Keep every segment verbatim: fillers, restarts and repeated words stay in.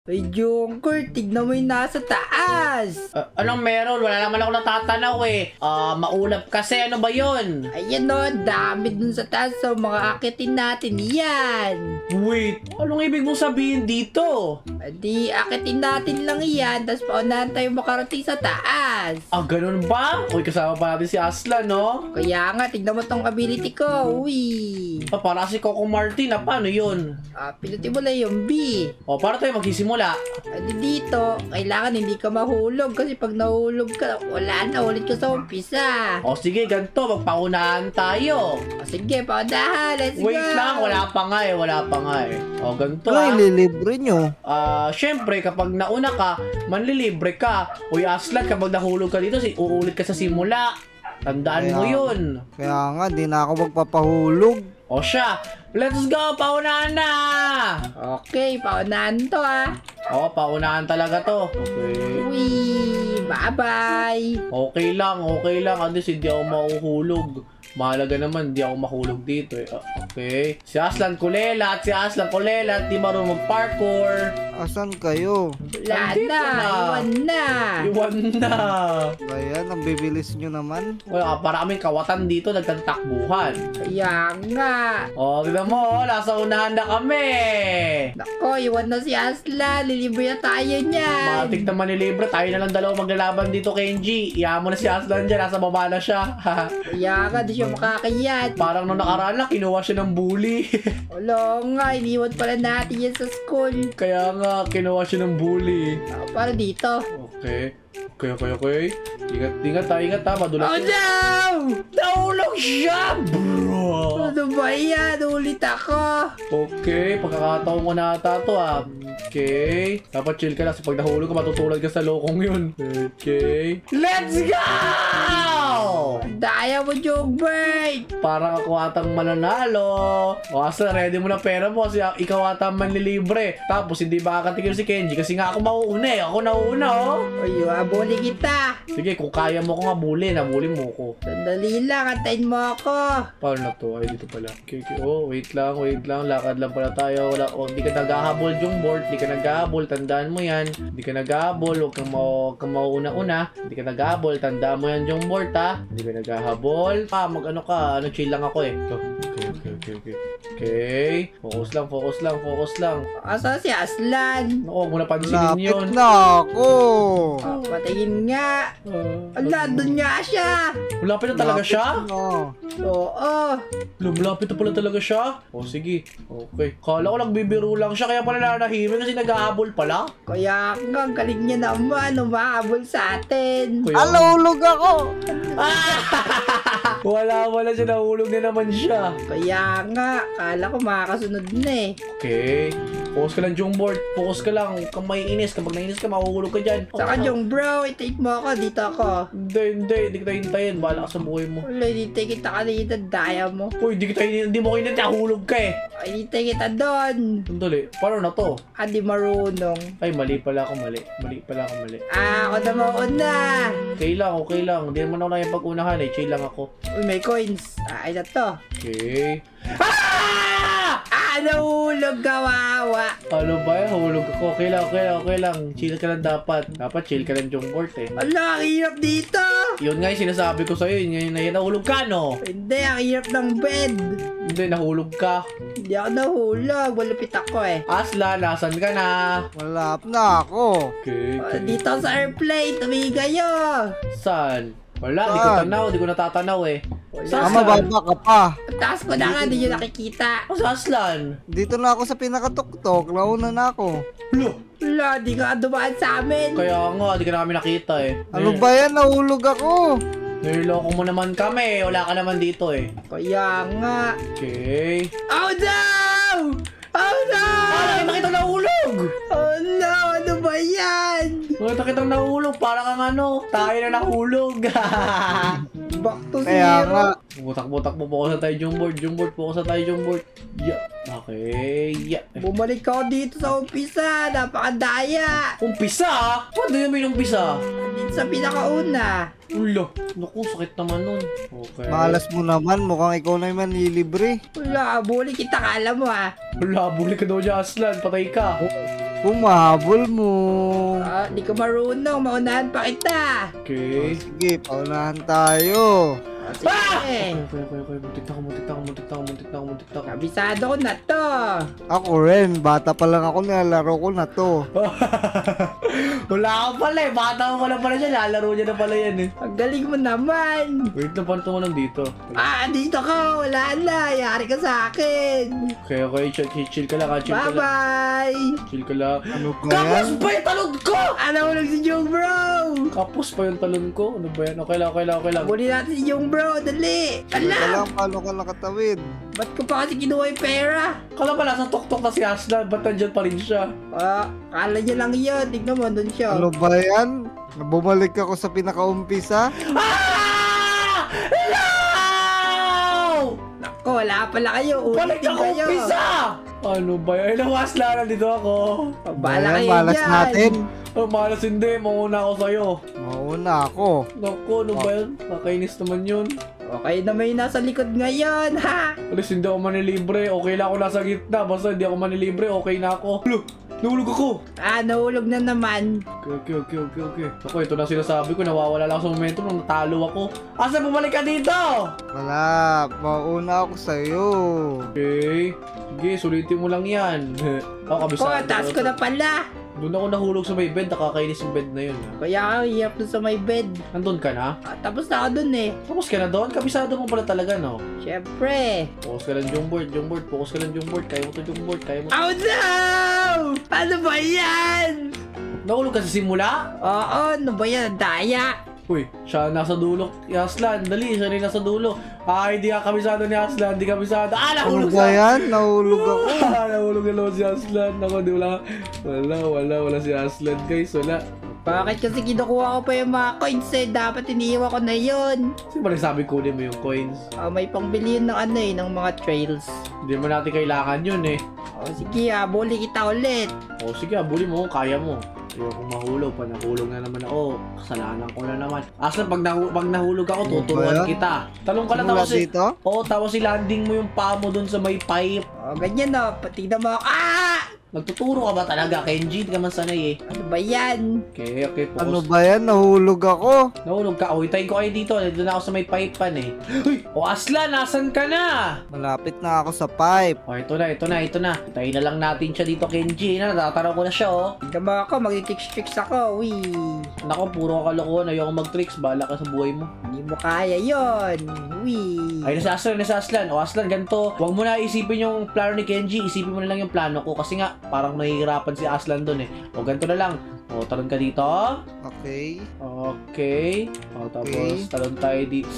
Ay, Junker, tignan mo yung nasa taas. Uh, anong meron? Wala naman ako natatanaw eh. Ah, uh, maulap kasi. Ano ba yun? Ayan o, dami dun sa taas. So, mga akitin natin yan. Wait, anong ibig mong sabihin dito? Adi, akitin natin lang yan. Tapos paunahan tayo makarating sa taas. Ah, ganun ba? Uy, kasama pa natin si Aslan, no? Kaya nga, tignan mo tong ability ko. Uy. Ah, para si Coco Martin. Ah, paano yun? Ah, pinutin mo lang yung B. O, para tayo magsisimula. Adi dito, kailangan hindi ka mahulog. Kasi pag nahulog ka, wala na. Ulit ka sa umpisa. O, sige, ganito. Magpaunahan tayo. O, sige, paunahan. Let's Wait go. Wait lang, wala pa nga eh. Wala pa nga eh. O, ganito Ano ah. yung lilibre nyo? Ah, syempre, kapag nauna ka, manlilibre ka. Uy, Aslan, kapag nahulog ka dito, si uulit ka sa simula. Tandaan Kaya- mo yun. Kaya nga, di na ako magpapahulog. O siya, let's go, paunahan na! Okay, paunahan to ah. O, paunahan talaga to. Okay. Uy, bye-bye. Okay lang, okay lang. At least hindi ako mahuhulog. Mahalaga naman, hindi ako mahulog dito eh. Ah, okay. Si Aslan Kulela at si Aslan Kulela at di marunong mag-parkour. Asan kayo? Wala Nandito na, na. iwan na. Iwan na. Bayan, ang bibilis nyo naman. Wala, para kaming kawatan dito, nagtatakbuhan. Kaya nga. O, tignan mo, nasa unahan na kami. Nako, iwan na si Aslan. Lilibre na tayo niyan. Matik naman ni Libre, tayo na lang dalawa maglalaban dito, Kenji. Iyahan mo na si Aslan dyan, nasa baba na siya. Kaya nga, di siya makakayat. Parang nung nakaraan lang, kinuha siya ng bully. Wala nga, iniwan pala natin yan sa school. Kaya nga, kinuha siya ng bully. Ah, para dito. Okay. Okay, okay, okay. Ingat, ingat ha, ingat ha. Madulas Oh siya. no! Nahulog siya, bro! Ano ba yan? Ulit ako. Okay, pagkakataon ko na ata to ah. Okay. Dapat chill ka lang kasi pag nahulog ka, matutulad ka sa lokong yun. Okay. Let's go! Daya mo, Jogbert. Parang ako atang mananalo. O asa, ready mo na pera mo kasi ikaw atang manlilibre. Tapos hindi makakatigil si Kenji kasi nga ako mauuna eh. Ako nauna oh. Uy, abuli kita. Sige, kung kaya mo ko nga bully, nabuli mo ko. Sandali lang, antayin mo ako. Paano na to? Ay, dito pala. Okay, okay. Oh, wait lang, wait lang. Lakad lang pala tayo. Wala, oh, di ka naghahabol yung board. Di ka naghahabol. Tandaan mo yan. Di ka naghahabol. Huwag kang, mau, kang mauuna-una. Di ka naghahabol. Tandaan mo yan yung board, ha? Di ka naghahabol. Ah, mag-ano ka. Ano, chill lang ako eh. So, okay, okay, okay, okay. Okay. Focus lang, focus lang, focus lang. Asa si Aslan? Naku, huwag mo na pansinin Lapit yun. na ako. Oh, patingin nga. Uh, Ala, doon nga siya. Malapit na talaga Lapit siya? na. Oo. Lumapit na pala talaga siya? O sige, okay. Kala ko nagbibiro lang siya, kaya pala nanahimik kasi nag-ahabol pala. Kaya nga, ang galing niya naman. Umahabol sa atin. Kuya, Alulog ako. wala, wala siya, nahulog na naman siya. Kaya nga, kala ko makakasunod na eh. Okay, focus ka lang, Jungboard. Focus ka lang, huwag kang maiinis. Kapag naiinis ka, mahuhulog ka dyan. Saka yung bro, i-take mo ako. Dito ako. Hindi, hindi, hindi kita hintayin. Bahala ka sa buhay mo. Wala, i-take kita kanina. Daya mo. Uy, hindi kita hindi mo kinit, nahulog ka eh. Ay, i-take kita doon. Sandali, paano na to? Ah, di marunong. Ay, mali pala ako, mali. Mali pala ako, mali. Ah, ako na mauna. Okay lang, okay lang. Hindi naman ako na yung pag-unahan eh. Chill lang ako. Uy, may coins. Ah, ay na to. Okay. Ah, nahulog, kawawa. Ano ba yan? Hulog ako. Okay lang, okay lang, okay lang. Chill ka lang dapat. Dapat chill ka lang yung board eh. Ala, ang hirap dito. Yun nga yung sinasabi ko sa'yo. Yun yun na yun. Nahulog ka, no? Hindi, ang hirap ng bed. Hindi, nahulog ka. Hindi ako nahulog. Malupit ako eh. Asla, nasan ka na? Malap na ako. Okay, Ah, okay. dito sa airplane, tumingin kayo. Saan? Wala, di ko Saan? tanaw. Di ko natatanaw eh. Wala. Saan? Ah, mababa ka pa. Ang taas ko na nga, hindi nyo nakikita. Oh, sa Aslan? Dito na ako sa pinakatuktok. Nauna na ako. Lo! Wala, di ka dumaan sa amin. Kaya nga, di ka namin nakita eh. Ano ba yan? Nahulog ako. Niloloko mo naman kami. Wala ka naman dito eh. Kaya nga. Okay. Oh no! Oh no! Ah, nakita kitang nahulog! Oh no! Ano ba yan? Nakita kitang nahulog. Para kang ano, tayo na nahulog. Back to Kaya zero. nga. Butak-butak mo, focus na tayo yung board, yung board, focus na tayo yung board. Yeah. Okay, yeah. Bumalik ako dito sa umpisa. Napakadaya. Umpisa? Paano yun may umpisa? Dito sa pinakauna. Ulo. Naku, sakit naman nun. Okay. Malas mo naman. Mukhang ikaw na yung manlilibre. Wala, buli kita, kala mo ah. Wala, buli ka daw dyan, Aslan. Patay ka. Kung mahabol mo. Ah, di ka marunong. Maunahan pa kita. Okay. Sige, paunahan tayo. Ah, sige. Okay, okay, okay, okay. Muntik na ako, muntik na ako, muntik na ako, muntik na ako, muntik na ako. Kabisado ko na to. Ako rin, bata pa lang ako, nilalaro ko na to. Wala ka pala eh. Bata mo pala pala siya. Lalaro niya na pala yan eh. Ang galing mo naman. Wait na, paano tumalon dito? Ah, dito ka. Wala na. Yari ka sa akin. Okay, okay. Chill, chill, chill ka lang ha. Chill ka lang. Bye-bye. Chill ka lang. Ano ba Kapos yan? pa yung talon ko! Ano mo lang si Jung Bro? Kapos pa yung talon ko? Ano ba yan? Okay lang, okay lang, okay lang. Kunin natin si Jung Bro. Dali. Teka Ala. lang, paano ka nakatawid? Ba't ko pa kasi kinuha yung pera? Kala pala sa tuktok na si Aslan. Ba't nandyan pa rin siya? Ah, kala niya lang yun. Tignan mo, doon siya. Ano ba yan? Bumalik ako sa pinakaumpisa? Ah! No! Nako, wala pala kayo. Balik Ulitin ako kayo. umpisa! Ano ba yan? Ilang Aslan, nandito ako. Bala Ayan, kayo malas dyan. natin. Oh, malas hindi. Mauna ako sa'yo. Mauna ako. Naku, ano ba yan? Nakainis naman yun. Okay na may nasa likod ngayon, ha? Alis, hindi ako manilibre. Okay lang ako nasa gitna. Basta hindi ako manilibre. Okay na ako. Lo, nahulog ako. Ah, nahulog na naman. Okay, okay, okay, okay, okay. Ako, ito na sinasabi ko. Nawawala lang ako sa momentum nung natalo ako. Asa, bumalik ka dito! Wala, mauna ako sa'yo. Okay. Sige, sulitin mo lang yan. Ako, Ko, kabisado. taas ko na pala. Doon ako nahulog sa may bed. Nakakainis yung bed na yun. Ha? Kaya ako, hirap dun sa may bed. Nandun ka na? Ah, tapos na ako dun eh. Tapos ka na doon? Kabisado mo pala talaga, no? Siyempre. Focus ka lang yung board, yung board. Focus ka lang yung board. Kaya mo to yung board. Kaya mo to. Oh no! Ano ba yan? Nahulog ka sa simula? Oo, ano ba yan? Ang daya. Uy, siya nasa dulo. Aslan, dali, siya rin nasa dulo. Ah, hindi ka kabisado ni Aslan, hindi kabisado. Ah, Ano nahulog ba sa... yan? Nahulog ako. Ah, nahulog na naman si Aslan. Ako, di wala. Wala, wala, wala si Aslan, guys. Wala. Bakit kasi kinukuha ko pa yung mga coins eh? Dapat iniiwan ko na yun. Sino ba nagsabi kunin mo yung coins? Ah, may pangbili yun ng ano eh, ng mga trails. Hindi mo natin kailangan yun eh. Oh, sige ah, buli kita ulit. O sige, abuli mo kung kaya mo. Ayoko mahulog. Pag nahulog na naman ako, kasalanan ko na naman. Aslan, pag, nahu pag nahulog ako, Ano tuturuan ba yan? kita. Talong ka lang Simula tapos eh. dito? Oo, tapos i-landing mo yung paa mo dun sa may pipe. Oh, ganyan oh, patignan mo ako. Ah! Nagtuturo ka ba talaga, Kenji? Hindi ka man sanay eh. Ano ba yan? Okay, okay, focus. Ano ba yan? Nahulog ako. Nahulog ka. O, hitayin ko kayo dito. Nandun na ako sa may pipe pan eh. Uy! O, Aslan, nasan ka na? Malapit na ako sa pipe. O, ito na, ito na, ito na. Hitayin na lang natin siya dito, Kenji. Na, natataraw ko na siya, oh. Tignan mo ako, mag-tricks-tricks ako. Uy, Nako, puro ka kalokohan. Ayoko mag-tricks. Bahala ka sa buhay mo. hindi mo kaya yon. Uy. Ay, nasa Aslan, nasa Aslan. O, Aslan, ganito. Huwag mo na isipin yung plano ni Kenji. Isipin mo na lang yung plano ko. Kasi nga, parang nahihirapan si Aslan dun eh. O, ganito na lang. O, talon ka dito. Okay. Okay. O, tapos, Okay. talon tayo dito.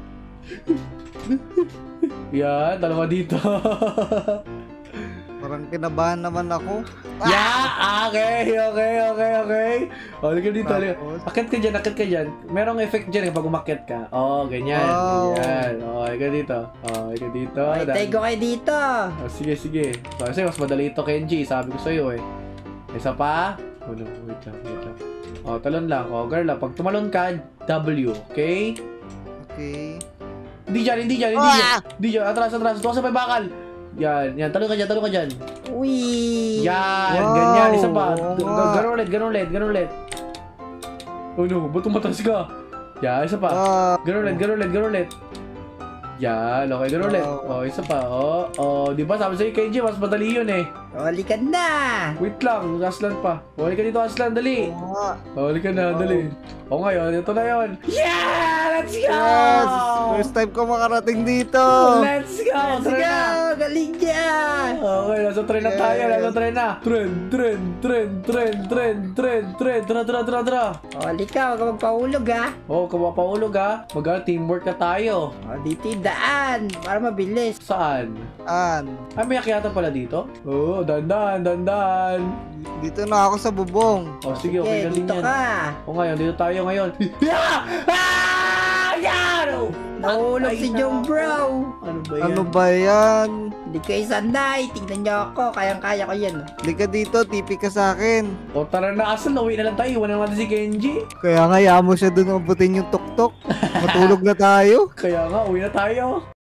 Yan, talon ka dito. Parang kinabahan naman ako. Yeah! Okay, okay, okay, okay. O, halika dito. halika. Tapos? Akit ka dyan, akit ka dyan. Merong effect dyan eh, pag umakit ka. O, ganyan. Wow. Yan. O, halika dito. O, halika dito. Ay, Dan- tayo ko kayo dito. O, sige, sige. Kasi mas madali ito, Kenji. Sabi ko sa'yo eh. Isa pa. Oh, no. Wait lang, wait lang. O, talon lang. O, girl, ah, pag tumalon ka, W. Okay? Okay. Hindi dyan, hindi dyan, hindi dyan. Ah! Hindi dyan. Atras, atras. Tuwa sa may bakal. Yan, yan. Talon ka dyan, talon ka dyan. Uy. Yan, Wow. ganyan. Isa pa. Oo G- nga. Ganun ulit, ganun ulit, ganun ulit. Oh no, ba't tumatas ka? Yan, isa pa. Ah, Ganun ulit, ganun ulit, ganun ulit. Yan, okay, ganun ulit. Wow. Oh, isa pa. Oh, oh, di ba sabi sa'yo, Kenji, mas madali yun eh. Halikan na. Wait lang, Aslan pa. Huli ka dito, Aslan, dali. oo nga. Huli ka na, Wow. dali. O ngayon, ito na yun. Yeah! Let's go! Yes! First time ko makarating dito. Let's go! Let's Tara na! go. Galing dyan. Okay, nasa tren na tayo, Yes. nasa tren na. Tren, tren, tren, tren, tren, tren, tren. Tara, tara, tara, tara. Halika, huwag ka magpahulog ha. Oh, kumapahulog ha. Mag-teamwork na tayo. O, dito yung daan. Para mabilis. Saan? An. Ay, may akyatan pala dito? Oo, oh, dandan, dandan. Dito na ako sa bubong. Oh, sige, okay, galing dito yan. ka. O ngayon, dito tayo ngayon. Yeah! Ah! Yan! Nahulog Ay, si na. Jong Bro. Ano ba yan? Ano ba yan? Hindi kayo sanay. Tignan niyo ako. Kayang-kaya ko yan. Lika dito, tipi ka sa akin. O tara na, Aslan, uwi na lang tayo. Iwan na natin si Kenji. Kaya nga, yamo siya doon abutin yung tuktok. Matulog na tayo. Kaya nga, uwi na tayo.